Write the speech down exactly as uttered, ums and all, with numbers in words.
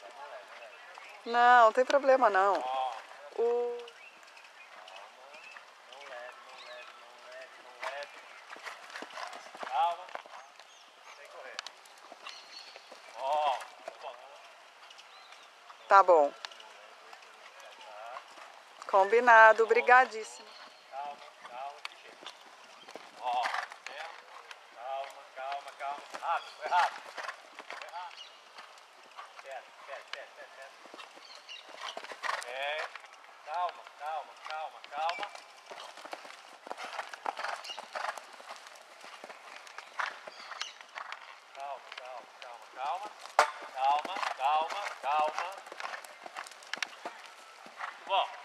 Não, não tem problema não. Ó. O... Não leve, não leve, não leve, não leve. Calma. Sem correr. Ó. Tá bom. Combinado, obrigadíssimo. Calma, calma, que chega. Ó, certo? Calma, calma, calma. Rápido, foi rápido. Foi rápido. Certo, certo, certo, certo, certo. É. Calma, calma, calma, calma. Calma, calma, calma, calma. Calma, calma, calma. Muito bom.